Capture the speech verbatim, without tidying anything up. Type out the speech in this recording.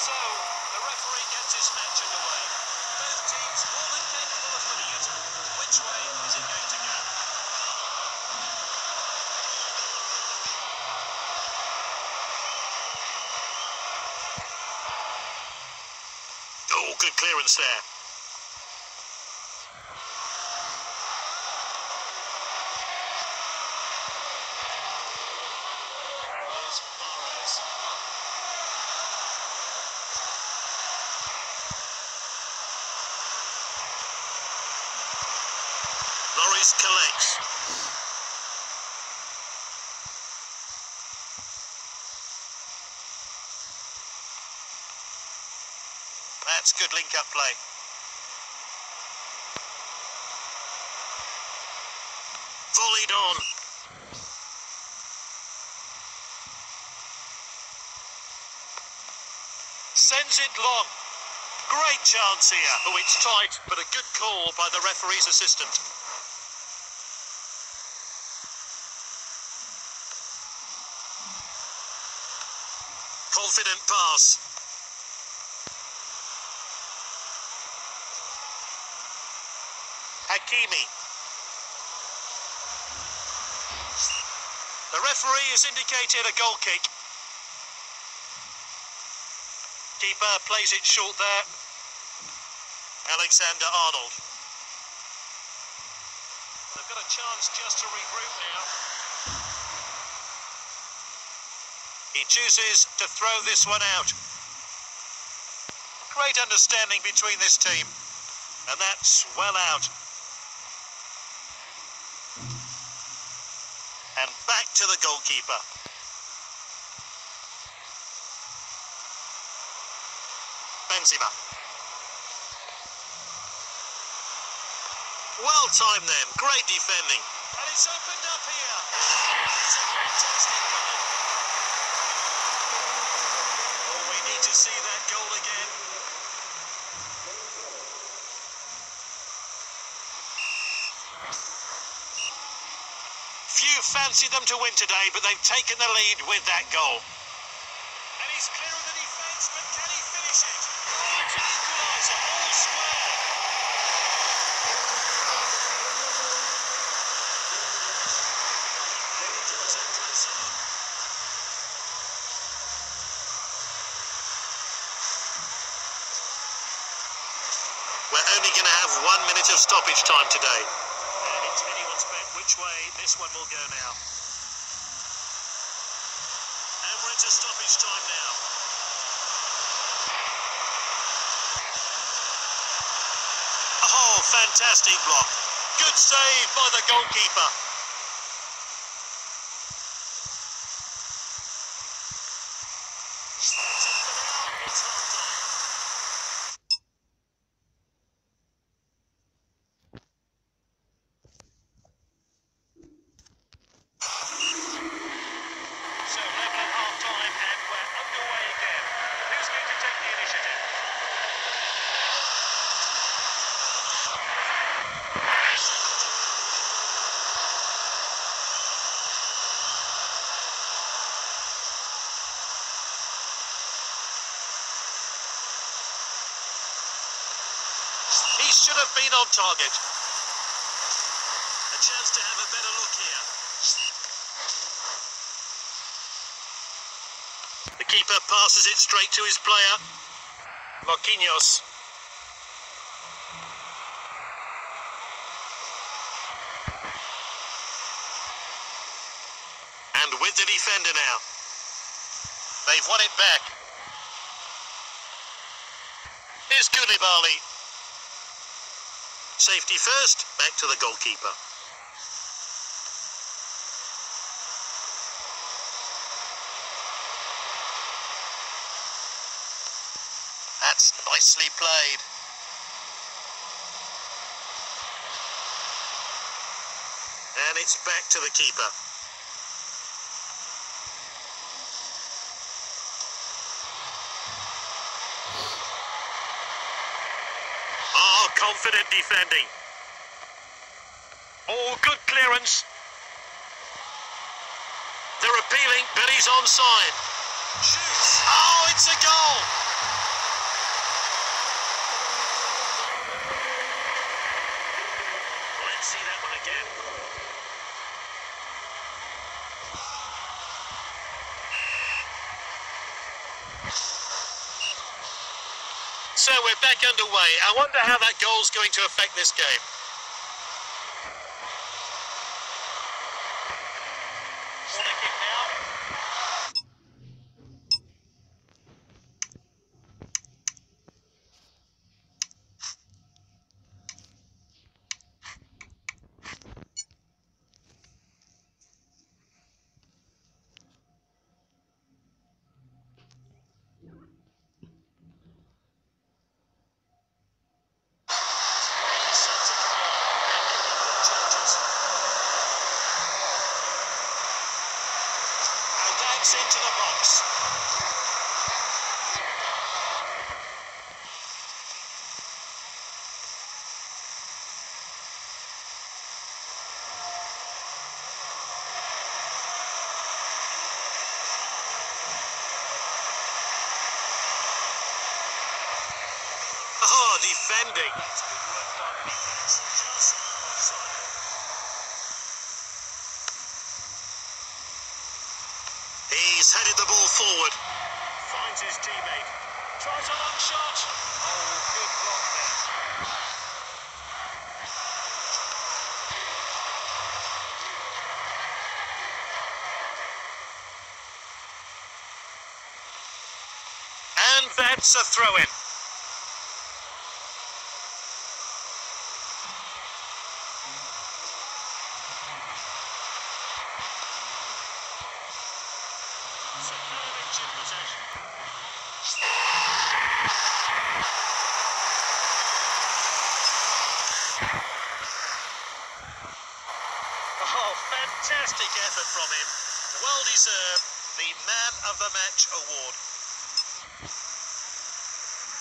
So, the referee gets his match underway. Both teams more than capable of winning it. Which way is it going to go? Oh, good clearance there. Here's Mahrez. Lloris collects. That's good link-up play. Volleyed on. Sends it long. Great chance here. Oh, it's tight, but a good call by the referee's assistant. Confident pass. Hakimi. The referee has indicated a goal kick. Keeper plays it short there. Alexander Arnold. They've got a chance just to regroup now. He chooses to throw this one out. Great understanding between this team. And that's well out. And back to the goalkeeper. Benzema. Well timed then, great defending. And it's opened up here. It's a fantastic goal. Oh, we need to see that goal again. Few fancy them to win today, but they've taken the lead with that goal. And he's clear of the defence, but can he finish it? Oh, it's an equaliser, all square. We're only going to have one minute of stoppage time today. And it's anyone's bet which way this one will go now. And we're into stoppage time now. Oh, fantastic block. Good save by the goalkeeper. That's it for now. It's half time. So level at half time and we're underway again. Who's going to take the initiative? He should have been on target. A chance to have a better look here. The keeper passes it straight to his player. Marquinhos. And with the defender now. They've won it back. Here's Koulibaly. Safety first, back to the goalkeeper. That's nicely played. And it's back to the keeper. Oh, confident defending. Oh, good clearance. They're appealing, but he's onside. Shoots. Oh, it's a goal. So we're back underway. I wonder how that goal's going to affect this game. Corner kick now. Into the box. Oh, defending. It's good work by the defense. Just offside. He's headed the ball forward. Finds his teammate. Tries a long shot. Oh, good block there. And that's a throw-in. Security in possession. Oh, fantastic effort from him. Well deserved the Man of the Match award.